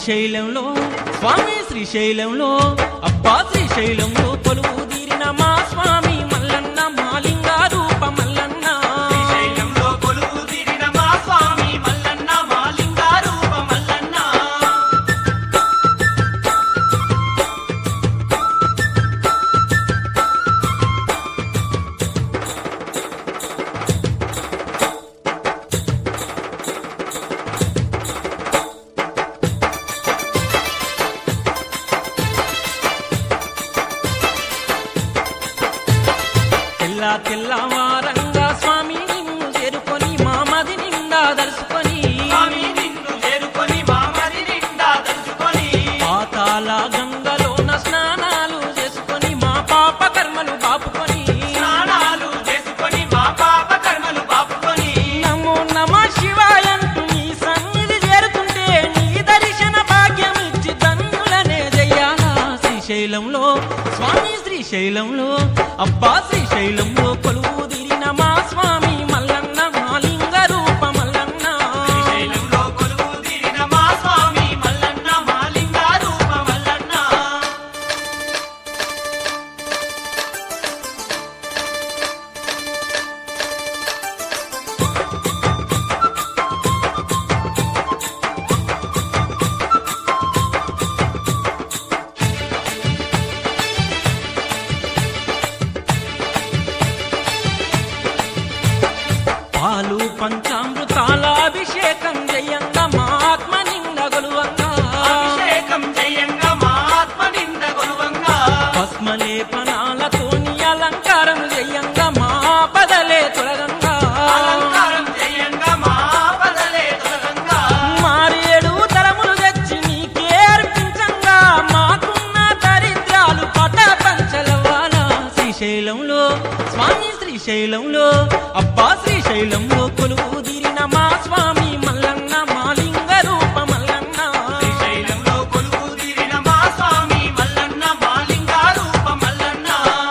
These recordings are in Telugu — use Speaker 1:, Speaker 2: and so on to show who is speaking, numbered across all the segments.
Speaker 1: శ్రీశైలంలో స్వామి శ్రీశైలంలో అబ్బా శ్రీశైలంలో కొలువు తీరిన మా స్వామి మల్లన్న మాలింగ రూప మల్లన్న
Speaker 2: శ్రీశైలంలో కొలువు తీరిన మా స్వామి మల్లన్న మాలింగ రూప మల్లన్న
Speaker 1: తెల్లవారంగా స్వామి నిన్ను చేరుకొని మామది నిండా దర్శుకొని
Speaker 2: స్వామి నిన్ను చేరుకొని మామది నిండా దర్శుకొని
Speaker 1: పాతాళ గంగలోన స్నానాలు చేసుకొని మా పాప కర్మలు బాపుకొని
Speaker 2: స్నానాలు చేసుకొని మా పాప కర్మలు బాపుకొని
Speaker 1: నమో నమ శివాయంటూ నీ సన్నిధి చేరుకుంటే నీ దర్శన భాగ్యం ఇచ్చి ధన్యులనే చెయ్యాలా శ్రీశైలంలో స్వామి శ్రీశైలంలో అబ్బా శ్రీశైలంలో కొలువు తీరిన మా స్వామి మల్లన్న మాలింగ రూప మల్లన్న
Speaker 2: శ్రీశైలంలో కొలువు తీరిన మా స్వామి మల్లన్న మాలింగ రూప మల్లన్న
Speaker 1: పాలు పంచామృతాల అభిషేకం జయంగా మా ఆత్మ నింద గొలువంగా
Speaker 2: అభిషేకం జయంగా మా ఆత్మ నింద గొలువంగా
Speaker 1: భస్మలేపనాలతోని అలంకారం జయంగా మా పదలే తొలగంగా
Speaker 2: అలంకారం జయంగా మా పదలే తొలగంగా
Speaker 1: మారేడు తరములు తెచ్చి నీకే అర్పించంగా మాకున్న దరిద్రాలు పట పంచలవాల శ్రీశైలంలో స్వామి శ్రీశైలంలో అబ్బా శ్రీశైలంలో కొలువు తీరిన మా స్వామి మల్లన్న మాలింగ రూప మల్లన్న
Speaker 2: శ్రీశైలంలో కొలువు తీరిన మా స్వామి మల్లన్న మాలింగ రూప మల్లన్న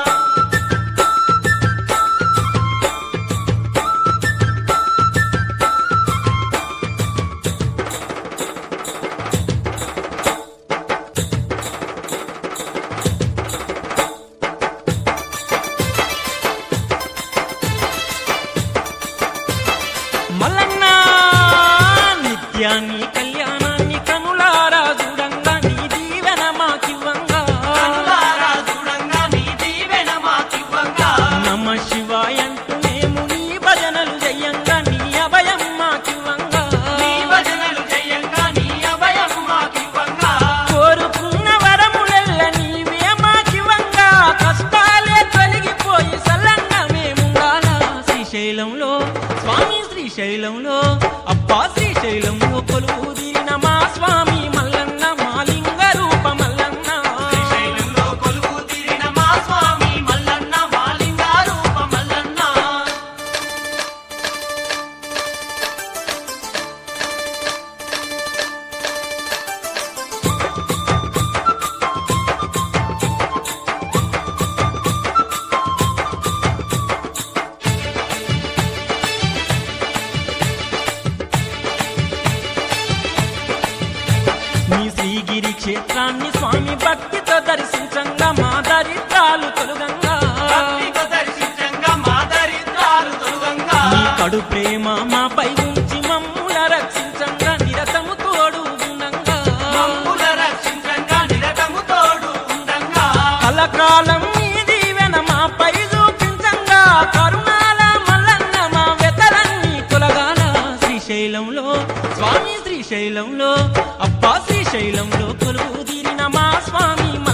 Speaker 1: మల్లన్న నిత్యాన్ని కళ్యాణాన్ని కనులారా చూడంగా నీ దీవెన మాకివ్వంగా
Speaker 2: కనులారా చూడంగా నీ దీవెన మాకివ్వంగా
Speaker 1: నమ శివాయంటూ మేము నీ భజనలు జయంగా నీ అభయం మాకివ్వంగా
Speaker 2: నీ భజనలు జయంగా నీ అభయం మాకివ్వంగా
Speaker 1: కోరుకున్న వరములెల్ల నీవే మాకివ్వంగా కష్టాలే తొలగిపోయి సల్లంగా మేముండాలా శ్రీశైలంలో స్వామి శ్రీశైలంలో అబ్బా శ్రీశైలంలో కొలువు తీరిన మా స్వామి మల్లన్న మాలింగ రూప మల్లన్న
Speaker 2: శ్రీశైలంలో కొలువు తీరిన మా స్వామి మల్లన్న మాలింగ రూప మల్లన్న
Speaker 1: నీ శ్రీగిరి క్షేత్రాన్ని స్వామి భక్తితో దర్శించంగా మా దరిద్రాలు తొలగంగా
Speaker 2: భక్తితో దర్శించంగా మా దరిద్రాలు తొలగంగా
Speaker 1: నీ కడు ప్రేమ మాపై ఉంచి మమ్ముల రక్షించంగా నిరతము తోడు ఉండంగా
Speaker 2: మమ్ముల రక్షించంగా నిరతము తోడు ఉండంగా
Speaker 1: కలకాలం నీ దీవెన మాపై చూపించంగా కరుణాల మల్లన్న మా వెతలన్నీ తొలగాల శ్రీశైలంలో స్వామి శ్రీశైలంలో అబ్బా శ్రీశైలంలో కొలువు తీరిన మా స్వామి